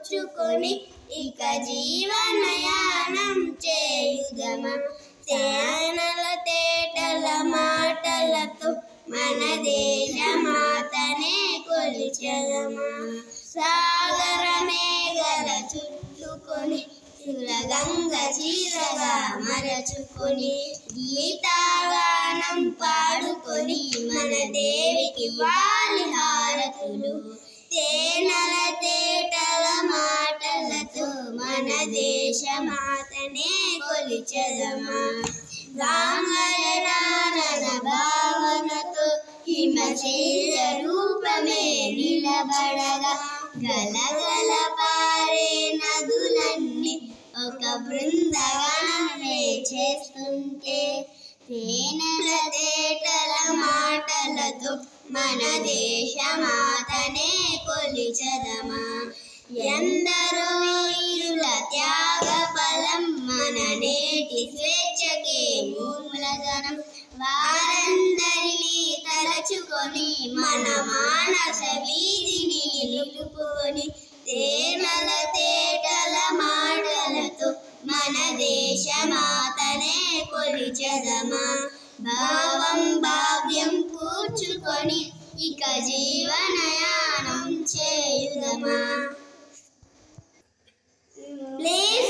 కూర్చుకొని ఇక జీవనయానం చేయుదమా. సేనల తేటల మాటలతో మన దేశమాతనే కొలిచెదమా. సాగర మేఘల చుట్టుకొని సురగంగ చీరగా మరచుకొని గీతాగానం పాడుకొని మన దేవికి వాలి హారతులు. తేనెల తేటల మాటలతో మన దేశమాతనే కొలిచెదమా. గాంగరనారన భావనతో హిమశైల రూపమే నిలబడగా గలగల పారే నదులన్నీ ఒక బృందగానమే చేస్తుంటే తేనెల తేటల మాటలతో మన దేశమాతనే కొలిచెదమా. ఎందరో వీరుల త్యాగ ఫలం మన నేటి స్వేచ్ఛకే మూలధనం. వారందరినీ తలచుకొని మన మానస వీధిని నిలుపుకొని తేనెల తేటల మాటలతో మన దేశమాతనే కొలిచెదమా. భావం భాగ్యం కూర్చుకొని ఇక జీవనయానం చేయుదమా.